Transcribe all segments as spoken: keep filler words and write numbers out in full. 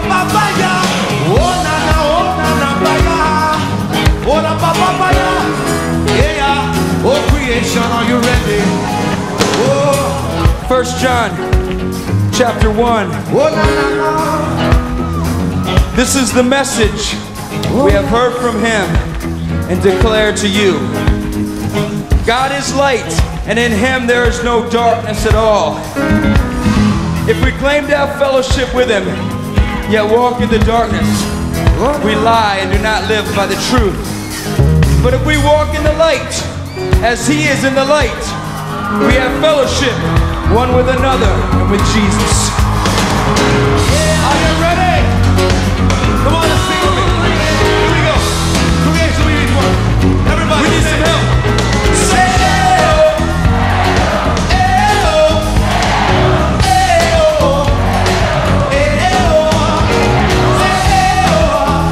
ba ba ya. Oh na na, oh na na ba ya. Oh na ba ba ba ya. Yeah, yeah. Oh creation, are you ready? Oh. First John, chapter one. Oh na na na. This is the message we have heard from him and declare to you. God is light, and in him there is no darkness at all. If we claim to have fellowship with him, yet walk in the darkness, we lie and do not live by the truth. But if we walk in the light, as he is in the light, we have fellowship one with another and with Jesus. Are you ready? Come on, let's sing with me. Here we go. Creation, we need one. Everybody, We need say some it. help. Say oh, eh oh, eh oh, eh oh, say eh oh,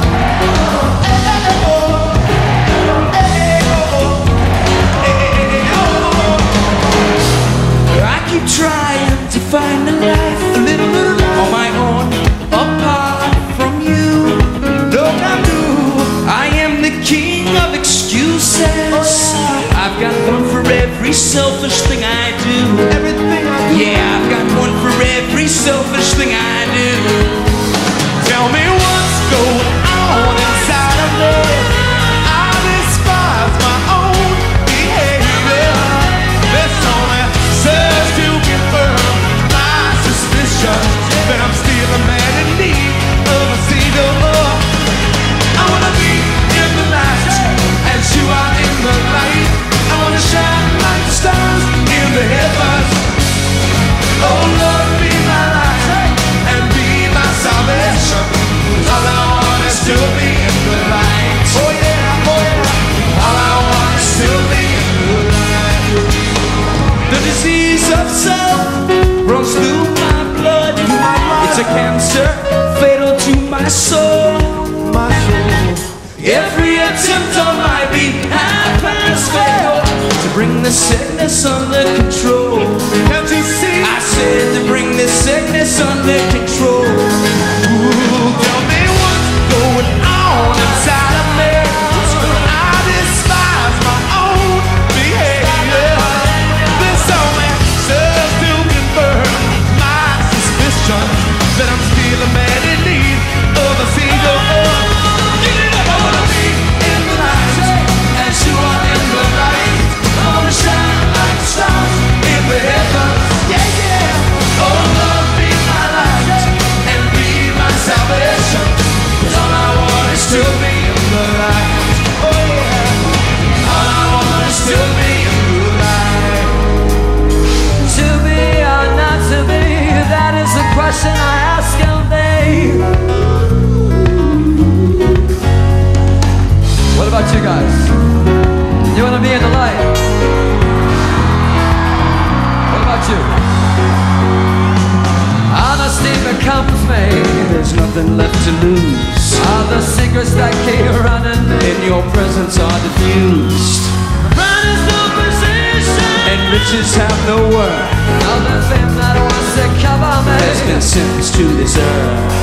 eh oh, eh oh. I keep trying to find a life, a little bit of life on my own, apart from you. Don't I do? I am the king of excuses. I've got one for every selfish thing I do. Everything I do. Yeah, I've got one for every selfish thing I do. Tell me what's going on inside of me. I despise my own behavior. This only serves to confirm my suspicion that I'm still a man in need of a savior. I wanna be in the light as you are in the light. I wanna shine like the stars in the heavens. Oh Lord, be my light and be my salvation. All I want is to be in the light. Oh yeah, oh yeah. All I want is to be in the light. The disease of self runs through my blood. It's a cancer fatal to my soul. My soul. Every attempt on my behalf has failed to bring the sickness under control. Can't you see? I said to bring this sickness under control. Ooh, tell me what's going on inside of me. I despise my own behavior. This only serves to confirm my suspicion that I'm still a man in need of a savior. I wanna be in the light as you are in the light. I wanna shine like the stars in the heavens. Yeah, yeah. Oh Lord, be my light and be my salvation. 'Cause all I want is to be in the light. Oh yeah. All I want is to be in the light. To be or not to be, that is the question I ask all day. What about you guys? You want to be in the light? What about you? Honesty becomes me. There's nothing left to lose. All the secrets that keep running In your presence are diffused, Run is no position. and riches have no worth. All the fame that wants to cover me Has been sentenced to this earth.